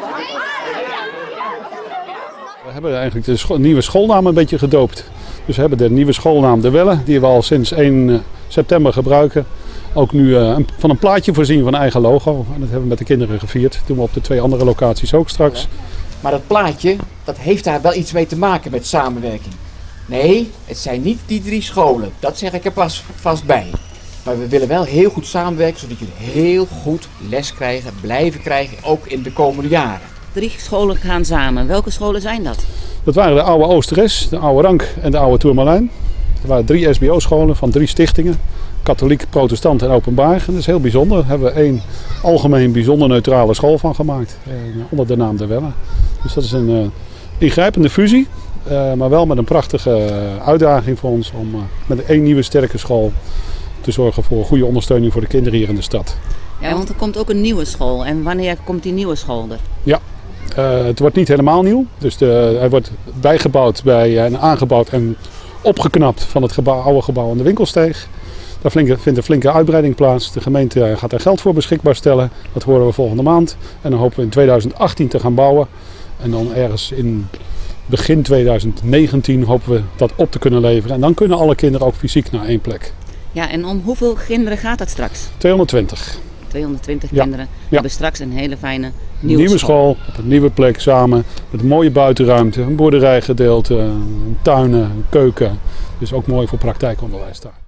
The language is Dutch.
We hebben eigenlijk de nieuwe schoolnaam een beetje gedoopt. Dus we hebben de nieuwe schoolnaam De Welle, die we al sinds 1 september gebruiken. Ook nu van een plaatje voorzien van eigen logo. En dat hebben we met de kinderen gevierd. Dat doen we op de 2 andere locaties ook straks. Maar dat plaatje, dat heeft daar wel iets mee te maken met samenwerking. Nee, het zijn niet die 3 scholen. Dat zeg ik er vast bij. Maar we willen wel heel goed samenwerken, zodat jullie heel goed les krijgen, blijven krijgen, ook in de komende jaren. 3 scholen gaan samen. Welke scholen zijn dat? Dat waren de oude Oosteres, de oude Rank en de oude Tourmalijn. Er waren 3 SBO-scholen van 3 stichtingen. Katholiek, protestant en openbaar. En dat is heel bijzonder. Daar hebben we 1 algemeen bijzonder neutrale school van gemaakt. Onder de naam De Welle. Dus dat is een ingrijpende fusie. Maar wel met een prachtige uitdaging voor ons om met 1 nieuwe sterke school te zorgen voor goede ondersteuning voor de kinderen hier in de stad. Ja, want er komt ook een nieuwe school. En wanneer komt die nieuwe school er? Ja, het wordt niet helemaal nieuw. Dus hij wordt bijgebouwd en aangebouwd en opgeknapt van het oude gebouw aan de Winkelsteeg. Daar vindt een flinke uitbreiding plaats. De gemeente gaat daar geld voor beschikbaar stellen. Dat horen we volgende maand. En dan hopen we in 2018 te gaan bouwen. En dan ergens in begin 2019 hopen we dat op te kunnen leveren. En dan kunnen alle kinderen ook fysiek naar 1 plek. Ja, en om hoeveel kinderen gaat dat straks? 220. 220 kinderen hebben straks een hele fijne nieuwe school. Op een nieuwe plek samen. Met een mooie buitenruimte, een boerderijgedeelte, een tuinen, een keuken. Dus ook mooi voor praktijkonderwijs daar.